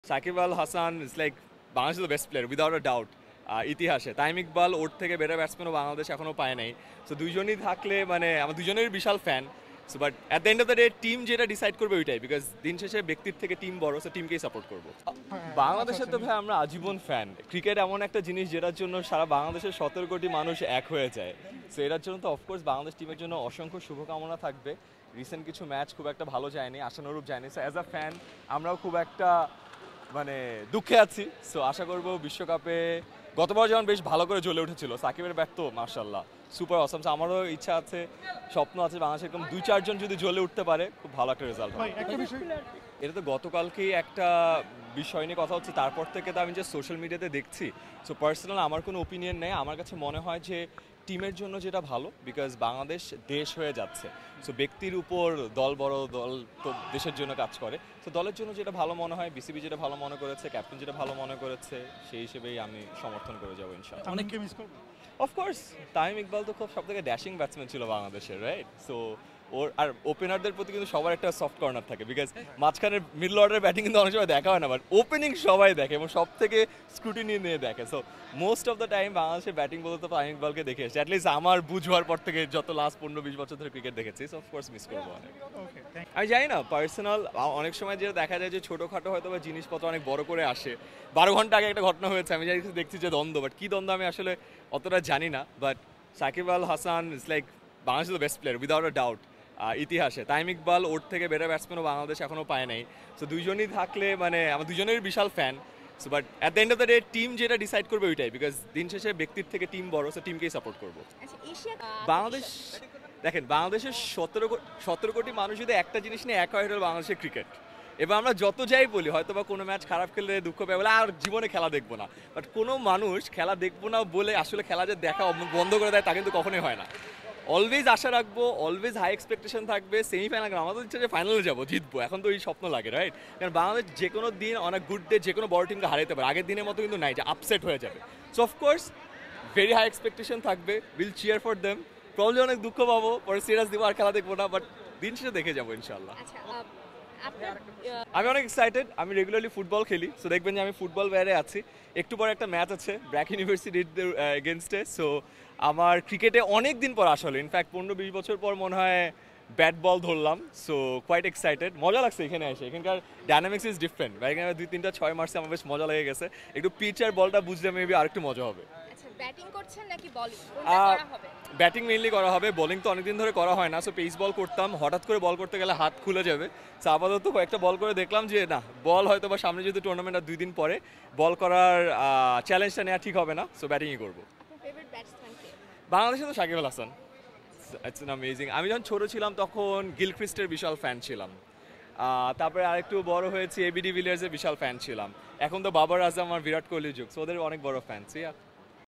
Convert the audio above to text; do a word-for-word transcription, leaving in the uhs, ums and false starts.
Shakib Al Hasan is like বাংলাদেশের best player without a doubt ইতিহাসে। তাইম ইকবাল ওর থেকে বেটার ব্যাটসম্যানও বাংলাদেশ এখনও পায় নাই। সো দুইজনই থাকলে মানে আমার দুজনের বিশাল fan. So but at the end of the day team যেটা ডিসাইড করবে ওইটাই, বিকজ দিন শেষে ব্যক্তির থেকে টিম বড়, সো টিমকেই সাপোর্ট করবো। বাংলাদেশের তো ভাই আমরা আজীবন ফ্যান। ক্রিকেট এমন একটা জিনিস যেটার জন্য সারা বাংলাদেশের সতেরো কোটি মানুষ এক হয়ে যায়। সো এটার জন্য তো অফকোর্স বাংলাদেশ টিমের জন্য অসংখ্য শুভকামনা থাকবে। রিসেন্ট কিছু ম্যাচ খুব একটা ভালো যায়নি, আশানুরূপ যায়নি। সো অ্যাজ আ ফ্যান আমরাও খুব একটা মানে দুঃখে আছি। সো আশা করবো বিশ্বকাপে গতবার যেমন বেশ ভালো করে জ্বলে উঠেছিল, সাকিবের ব্যাট তো মার্শাল্লাহ সুপার অসাম। আমারও ইচ্ছা আছে, স্বপ্ন আছে বাংলাদেশে এরকম দুই চারজন যদি জ্বলে উঠতে পারে খুব ভালো একটা রেজাল্ট হবে। এটা তো গতকালকেই একটা বিষয় নিয়ে কথা হচ্ছে, তারপর থেকে তো আমি যে সোশ্যাল মিডিয়াতে দেখছি। সো পার্সোনাল আমার কোনো ওপিনিয়ন নেই। আমার কাছে মনে হয় যে টিমের জন্য যেটা ভালো, বিকজ বাংলাদেশ দেশ হয়ে যাচ্ছে। সো ব্যক্তির উপর দল বড়, দল তো দেশের জন্য কাজ করে। তো দলের জন্য যেটা ভালো মনে হয়, বিসিবি যেটা ভালো মনে করেছে, ক্যাপ্টেন যেটা ভালো মনে করেছে, সেই হিসেবেই আমি সমর্থন করে যাবো ইনশাআল্লাহ। অনেককে মিস করব অফকোর্স তাইম ইকবাল তো খুব সব থেকে ড্যাশিং ব্যাটসম্যান ছিল বাংলাদেশের, রাইট? সো ওর আর ওপেনারদের প্রতি কিন্তু সবার একটা সফট কর্নার থাকে, বিকজ মাঝখানের মিডল অর্ডারের ব্যাটিং কিন্তু অনেক সময় দেখা হয় না, বাট ওপেনিং সবাই দেখে এবং সব থেকে স্ক্রুটিনি নিয়ে দেখে। So most of the time বাংলাদেশের ব্যাটিং বলতে তো তাইম ইকবালকে দেখে এসেছে, অ্যাটলিস্ট আমার বুঝবার পর থেকে যত লাস্ট পনেরো বিশ বছর ধরে ক্রিকেট দেখেছি। সো অফকোর্স মিস করবো অনেক। আমি জানি না, পার্সোনাল অনেক সময় যেটা দেখা যায় যে ছোটোখাটো হয়তো বা জিনিসপত্র অনেক বড় করে আসে। বারো ঘন্টা আগে একটা ঘটনা হয়েছে, আমি জানি দেখছি যে দ্বন্দ্ব, বাট কী দ্বন্দ্ব আমি আসলে অতটা জানি না। But Shakib Al Hasan is like বাংলাদেশের best player without a doubt ইতিহাসে। তাইম ইকবাল ওর থেকে বেটার ব্যাটসম্যানও বাংলাদেশ এখনও পায় নাই। সো দুইজনই থাকলে মানে আমার দুজনের বিশাল fan. So but at the end of the day team যেটা ডিসাইড করবে ওইটাই, বিকজ দিন শেষে ব্যক্তির থেকে টিম বড়, সো টিমকেই সাপোর্ট করবো। বাংলাদেশ দেখেন, বাংলাদেশের সতেরো সতেরো কোটি মানুষ যদি একটা জিনিস নিয়ে এক হয়, হলো বাংলাদেশের ক্রিকেট। এবার আমরা যত যাই বলি, হয়তো বা কোনো ম্যাচ খারাপ খেললে দুঃখ পাই বলে আর জীবনে খেলা দেখবো না, বাট কোনো মানুষ খেলা দেখবো না বলে আসলে খেলা যে দেখা বন্ধ করে দেয় তা কিন্তু কখনোই হয় না। অলওয়েজ আশা রাখবো, অলওয়েজ হাই এক্সপেকটেশন থাকবে। সেমিফাইনাল আমাদের ইচ্ছা যে ফাইনালে যাবো, জিতবো, এখন তো এই স্বপ্ন লাগে, রাইট? কারণ বাংলাদেশ যে কোনো দিন অনেক গুড ডে যে কোনো বড় টিমকে হারাতে পারে, আগের দিনের মতো কিন্তু নাই যে আপসেট হয়ে যাবে। So of course very high expectation থাকবে, will cheer for them. Probably অনেক দুঃখ পাবো, পরে সিরিয়াস দিব আর খেলা দেখবো না, বাট দিন শেষে দেখে যাবো ইনশাল্লাহ। আমি অনেক এক্সাইটেড। আমি রেগুলারলি ফুটবল খেলি, সো দেখবেন যে আমি ফুটবল বাইরে আছি। একটু পরে একটা ম্যাচ আছে ব্র্যাক ইউনিভার্সিটির এগেনস্টে। সো আমার ক্রিকেটে অনেক দিন পর আসলে ইনফ্যাক্ট পনেরো বিশ বছর পর মনে হয় ব্যাট বল ধরলাম। সো কোয়াইট এক্সাইটেড, মজা লাগছে এখানে এসে। এখানকার ডায়নামিক্স ইজ ডিফারেন্ট। এখানে দুই তিনটা ছয় মারছে, আমার বেশ মজা লেগে গেছে। একটু পিচ আর বলটা বুঝলে মেবি আরেকটু মজা হবে। ব্যাটিং করছেন নাকি বোলিং করা হবে? ব্যাটিং মেইনলি করা হবে, বোলিং তো অনেকদিন ধরে করা হয় না। সো পেস বল করতাম, হঠাৎ করে বল করতে গেলে হাত খুলে যাবে। সো আপাতত কয়েকটা বল করে দেখলাম যে না, বল হয়তো বা সামনে যেহেতু টুর্নামেন্ট আর দুই দিন পরে বল করার চ্যালেঞ্জটা নেওয়া ঠিক হবে না। সো ব্যাটিংই করবো। বাংলাদেশে তো Shakib Al Hasan, it's an amazing. আমি যখন ছোটো ছিলাম তখন গিলক্রিস্টের বিশাল ফ্যান ছিলাম। তারপরে আরেকটু বড় হয়েছি এবি ডিভিলিয়ার্সের বিশাল ফ্যান ছিলাম। এখন তো বাবর আজম আর বিরাট কোহলির যুগ, সো ওদের অনেক বড় ফ্যান।